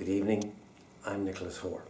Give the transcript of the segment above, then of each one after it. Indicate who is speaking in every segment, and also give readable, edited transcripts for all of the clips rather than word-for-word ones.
Speaker 1: Good evening, I'm Nicholas Hoare.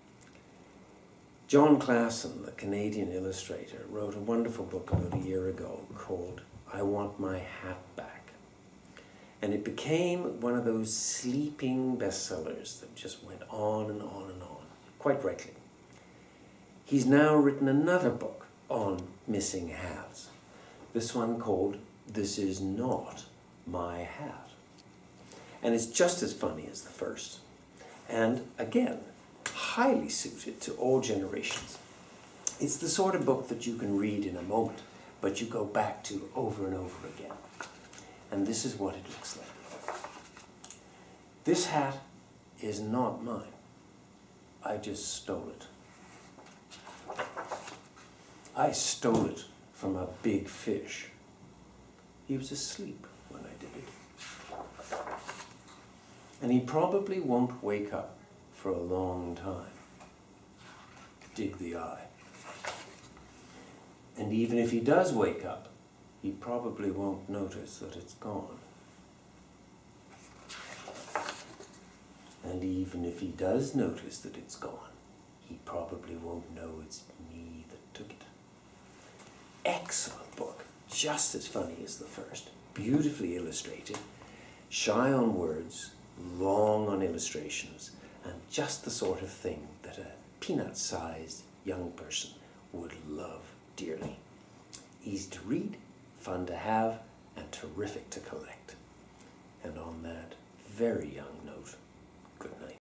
Speaker 1: Jon Klassen, the Canadian illustrator, wrote a wonderful book about a year ago called I Want My Hat Back. And it became one of those sleeping bestsellers that just went on and on and on, quite rightly. He's now written another book on missing hats. This one called This Is Not My Hat. And it's just as funny as the first. And again, highly suited to all generations. It's the sort of book that you can read in a moment, but you go back to over and over again. And this is what it looks like. This hat is not mine. I just stole it. I stole it from a big fish. He was asleep when I did it. And he probably won't wake up for a long time. Dig the eye. And even if he does wake up, he probably won't notice that it's gone. And even if he does notice that it's gone, he probably won't know it's me that took it. Excellent book, just as funny as the first, beautifully illustrated, shy on words, long on illustrations, and just the sort of thing that a peanut-sized young person would love dearly. Easy to read, fun to have, and terrific to collect. And on that very young note, good night.